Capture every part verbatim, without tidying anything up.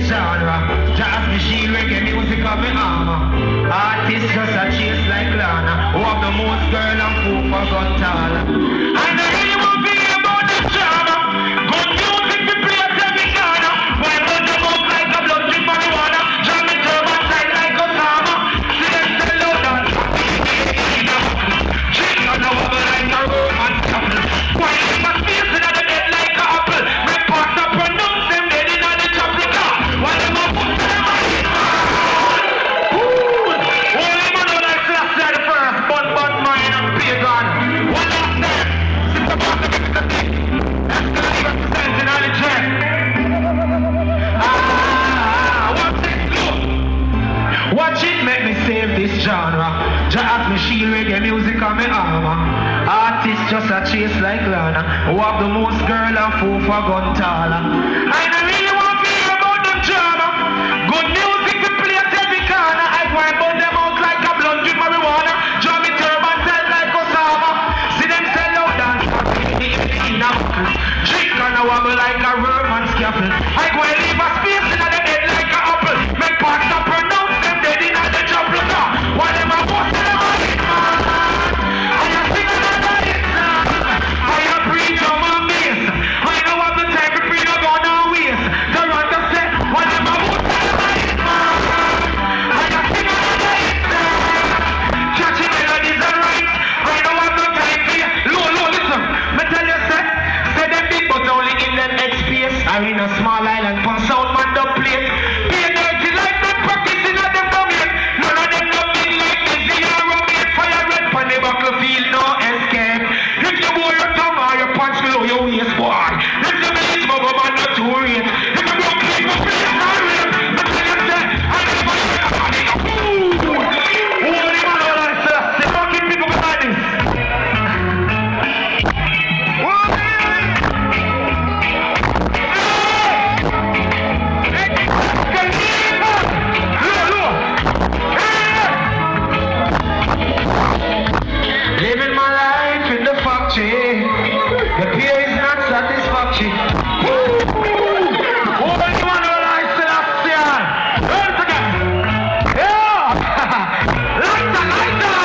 genre. Just me shield reggae music of me armor. Artists just a chase like Lana. Who have the most girl and fool for gun tall. I know really want to hear about the drama. Good music we play at every corner. Why put them up like a blood drip marijuana? Jam me turban tight like Osama. See them sell out and drink on the wobble like a Roman couple. Why them a space in the dead like a apple? Make pastor pronounce them dead in the chapel car. Why them a put them on it? Holy man don't like to say the first, but but mine and pagan. What I said, sister pastor give it a thing. That's the league representing all the church. Ah, what's this do? Watch it make me save this genre. Just me shield reggae music on me armor. Artists just a chase like Lana. Who have the most girl and fool for gun taller. I don't really want to hear about them drama. Good music we play at every corner. I go and burn them out like a blunt with marijuana. Draw me turban tight like Osama. See them sell out dance in a buckle. Drink and a wobble like a Roman scaffold. I go and leave a space in the head like a apple. Make pastor pronounce them dead in the chapel car. While them a bust them on it, man. I a sing another hit song. I a preach on my mace. I know what the time to preach no gun and waste. The run to say, while them a bust them on it, man. I a sing another hit song. Catchy melodies and rhymes. I know what the time for you. Low, low, listen. Me tell you, say, say them big but only in them head space. Or in a small island, pon sound man the place. Be dirty like them practicing at them down here. None of them don't big like Dizzy or Rummy. Fire red pon the battlefield, no escape. If you hold your tongue or your punch below your waist, boy. If you make it bubble man, not too rate. If you broke clean, you play a rate. Me tell you, say, I never hear about it. Ooh! Holy man, all I say, say, fucking people behind this. Living my life in the factory. The pay is not satisfactory. Woo! Oh, anyone who likes Sebastian? Once again. Yeah! Lighter, lighter!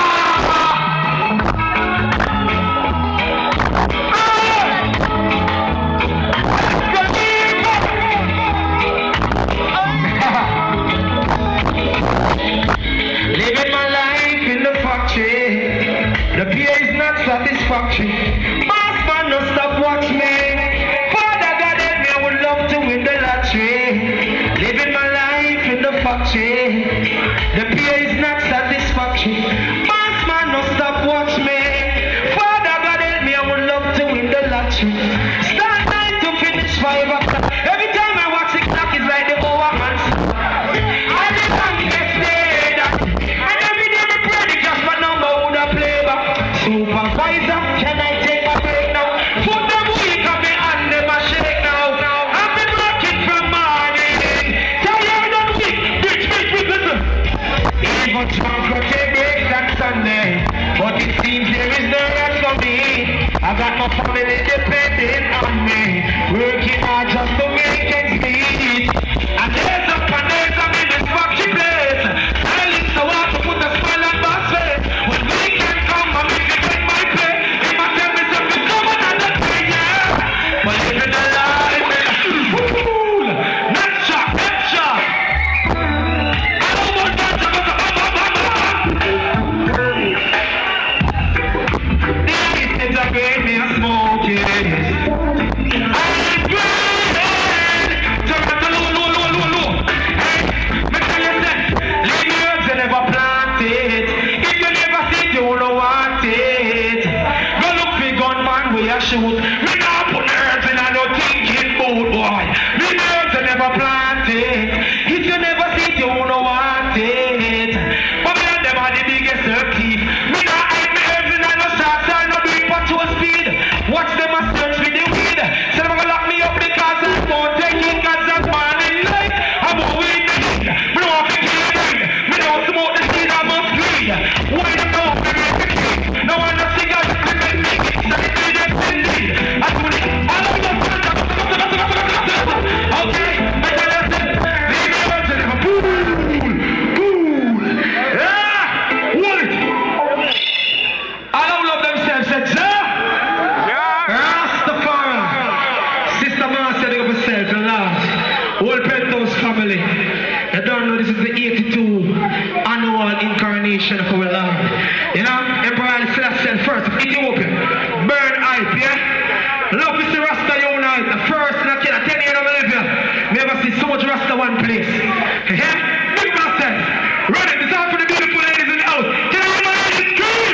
Living my life in the factory. The pay is not satisfactory. Boss man, no stop watch me. Father God help me, I would love to win the lottery. Living my life in the factory. The pay is not satisfactory. Boss man, no stop watch me. Father God help me, I would love to win the lottery. Start nine to finish five o'clock. Every time I watch six o'clock, it's like the overhands. I live on this day that. And every day I pray the just for number who the play back. Supervisor, can I take a break now? Put them weak on me and them a shake now. I've been working from morning. Tired and weak, bitch, bitch, bitch, listen. Even drunk will take breaks on Sunday. But it seems there is no rest for me. I got my family depending on me. Working hard just to make ends meet. And there's up and there's up in this factory place. Silence so hard to put a smile on my face. When we can come and make it get my pay. If I tell me something, come on and let's play, yeah. But living a life, woo, not shot, not shot. I don't want that to go to ba ba ba ba. The ice is a great me a smoking. I ain't great. Turn up the low, low, low, low, low. Hey, me tell you that, leave the herbs and never plant it. If you never see it, you don't want it. Go look for gunman where you shoot. Me now put the herbs in and no thinking boat, boy. Leave the herbs and never plant it. If you never see it, you don't want it. But me and them are the biggest herb thief. Me now hide me herbs in and no shots and no do it for two speed. Watch them a search for the weed. So them gonna lock me up because I won't take it cause I'm morning light. I'm a weed me. Me don't want to kill it. Me don't smoke the seed, I must bleed. Why them know me make the key? No one no cigar, just me make me. So they say them send me. I do it. I love you. Okay, I tell you, the nation for our land. You know, Emperor Selassie first, Ethiopia, burn hype, yeah? Love is the Rasta unite, the first in a ten years of Bolivia. Never see so much Rasta one place. Yeah? Big master, run it, this is all for the beautiful ladies in the house. Can I hear my ladies scream?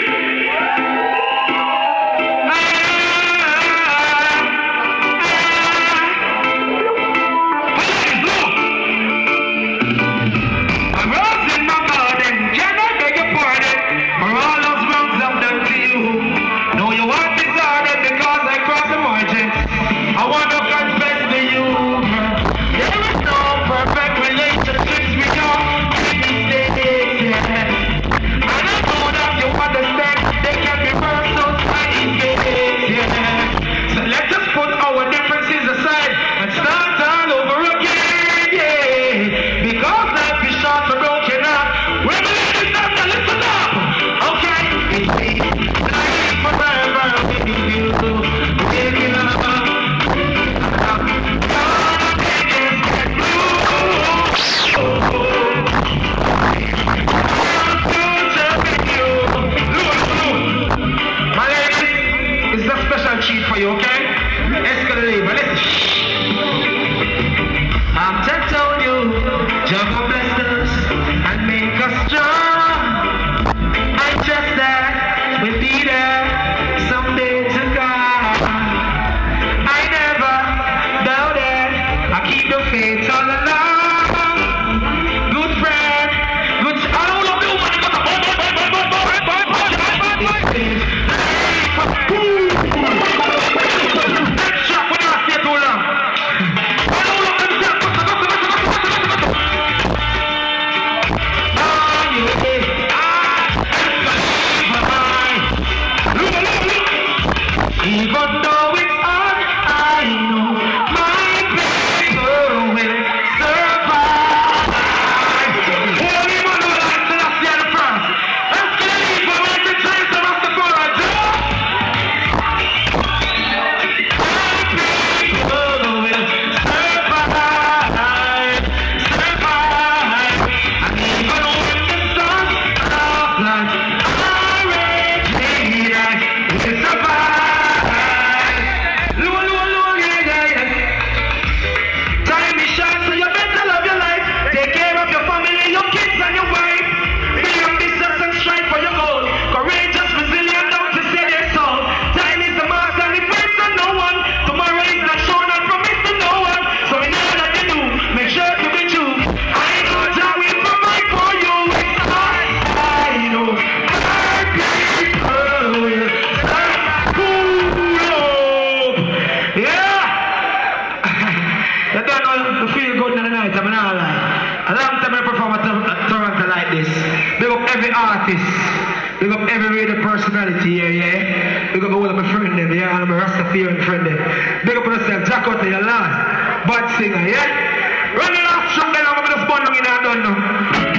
Big up every radio personality here, yeah? Big up all of my friends there, yeah? And my Rastafarian friend there. Big up yourself, Jack out of your land. Bad singer, yeah? Run the last song then, I'm going to spun long in I don't know.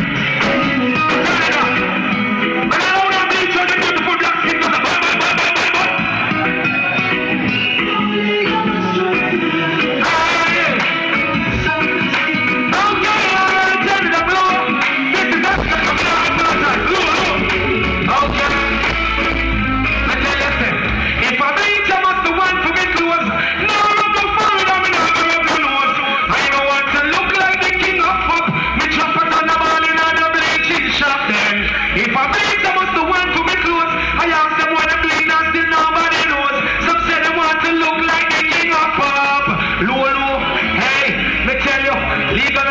Legal